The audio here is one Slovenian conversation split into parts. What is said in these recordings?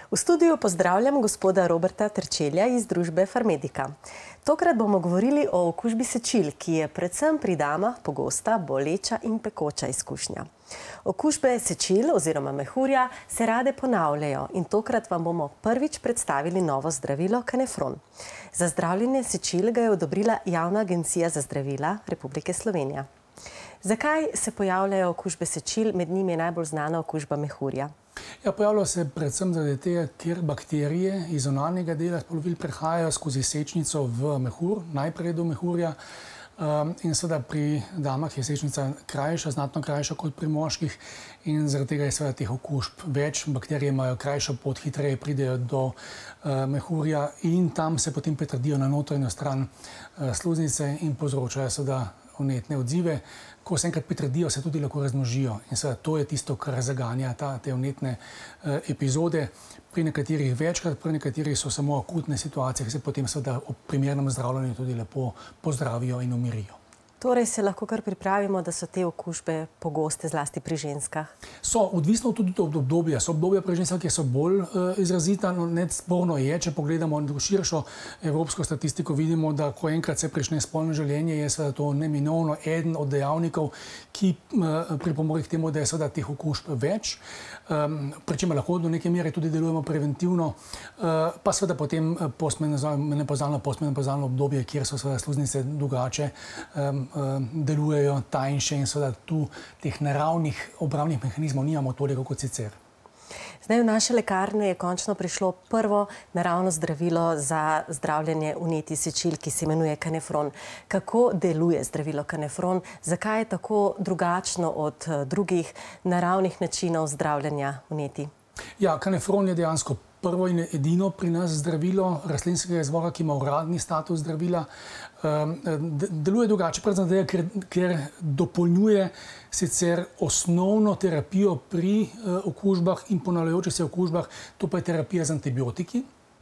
V studiu pozdravljam gospoda Roberta Terčelja iz družbe Farmedika. Tokrat bomo govorili o okužbi sečil, ki je predvsem pri damah pogosta, boleča in pekoča izkušnja. Okužbe sečil oziroma mehurja se rade ponavljajo in tokrat vam bomo prvič predstavili novo zdravilo Canefron. Za zdravljenje sečil ga je odobrila Javna agencija za zdravila Republike Slovenije. Zakaj se pojavljajo okužbe sečil, med njimi je najbolj znana okužba mehurja? Ja, pojavljajo se predvsem zaradi tega, ker bakterije iz zunanjega dela spolovil prehajajo skozi sečnico v mehur, najprej do mehurja. In seveda pri damah je sečnica krajša, znatno krajša kot pri moških in zaradi tega je seveda teh okužb več. Bakterije imajo krajšo pot, hitreje pridejo do mehurja in tam se potem pretrdijo na notranjo stran sluznice in povzročajo seveda vnetne odzive. Ko se enkrat pretrdijo, se tudi lahko razmnožijo in seveda to je tisto, kar zaganja te vnetne epizode. Pri nekaterih večkrat, pri nekaterih so samo akutne situacije, ki se potem seveda ob primernem zdravljenju tudi lepo pozdravijo in umirijo. Torej se lahko kar pripravimo, da so te okužbe pogoste zlasti pri ženskah? So, odvisno tudi od obdobja. So obdobja pri ženskah, ki so bolj izrazita. Nesporno je, če pogledamo širšo evropsko statistiko, vidimo, da ko enkrat se prične spolno življenje, je seveda to neminovno eden od dejavnikov, ki pripomore k temu, da je seveda teh okužb več. Pri čemer lahko do neke mere tudi delujemo preventivno, pa seveda potem postmenopavzalno obdobje, kjer so seveda sluznice drugače delujejo tanjše in seveda tu teh naravnih obrambnih mehanizmov nimamo toliko kot sicer. Zdaj v naše lekarne je končno prišlo prvo naravno zdravilo za zdravljenje vnetij sečil, ki se imenuje Canefron. Kako deluje zdravilo Canefron? Zakaj je tako drugačno od drugih naravnih načinov zdravljenja vnetij? Ja, Canefron je dejansko prvo in edino pri nas zdravilo rastlinskega izvora, ki ima uradni status zdravila. Deluje drugače, predvsem ker dopolnjuje sicer osnovno terapijo pri okužbah in ponavljajočih se okužbah, to pa je terapija z antibiotiki.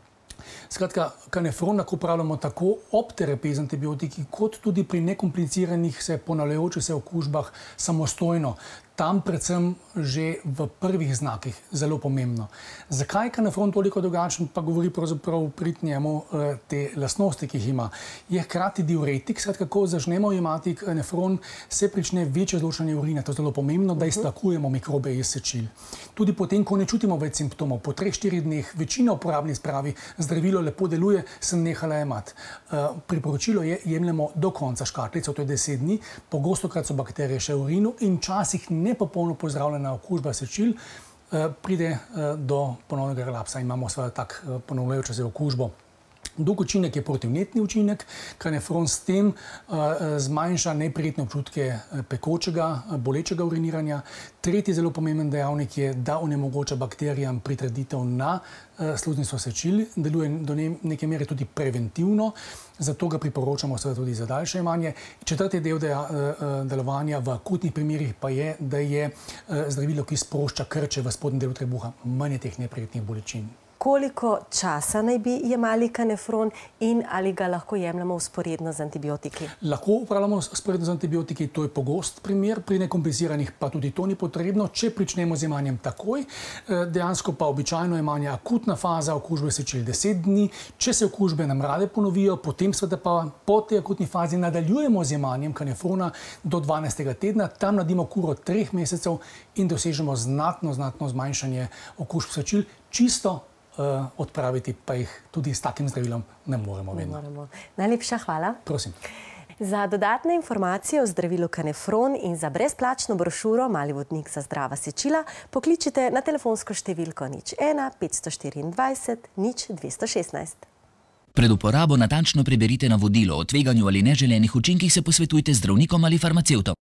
Skratka, Canefron lahko uporabljamo tako ob terapiji z antibiotiki, kot tudi pri nekompliciranih ponavljajočih se okužbah samostojno. Tam predvsem že v prvih znakih zelo pomembno. Zakaj je Canefron toliko drugačen, pa govori pravzaprav prid njemu te lastnosti, ki jih ima. Je hkrati diuretik, skratka, ko začnemo jemati Canefron, se prične večje izločanje urina. To je zelo pomembno, da iztlakujemo mikrobe iz sečil. Tudi potem, ko ne čutimo več simptomov, po 3-4 dneh večina uporabnic pravi, zdravilo lepo deluje, sem nehala jemati. Priporočilo je, jemljemo do konca škatlico, to je 10 dni, pogostokrat so bakterije še v urinu in včasih nepopolno pozdravljena okužba sečil pride do ponovnega relapsa. Imamo seveda tak ponavljajočo se okužbo. Drug učinek je protivnetni učinek. Canefron s tem zmanjša neprijetne občutke pekočega, bolečega uriniranja. Tretji zelo pomemben dejavnik je, da onemogoča bakterijam pritrditev na sluznico sečil. Deluje do neke mere tudi preventivno, zato ga priporočamo seveda tudi za daljše jemanje. Četrti del delovanja v akutnih primerih pa je, da je zdravilo, ki sprošča krče v spodnjem delu trebuha, manj teh neprijetnih bolečin. Koliko časa naj bi jemali Canefron in ali ga lahko jemljamo vzporedno z antibiotiki? Lahko uporabljamo vzporedno z antibiotiki, to je pogost primer, pri nekompliciranih pa tudi to ni potrebno, če pričnemo z jemanjem takoj. Dejansko pa običajno jemanje akutna faza okužbe sečil 10 dni, če se okužbe nam rade ponovijo, potem seveda pa po tej akutni fazi nadaljujemo z jemanjem Canefrona do 12. tedna, tam naredimo kuro 3 mesecev in dosežemo znatno zmanjšanje okužb sečil, čisto odpraviti pa jih tudi s takim zdravilom ne moremo vedno. Najlepša hvala. Prosim. Za dodatne informacije o zdravilu Canefron in za brezplačno brošuro Mali vodnik za zdrava sečila pokličite na telefonsko številko 01 524 0216. Pred uporabo natančno preberite navodilo o tveganju ali neželenih učinkih se posvetujte z zdravnikom ali farmacevtom.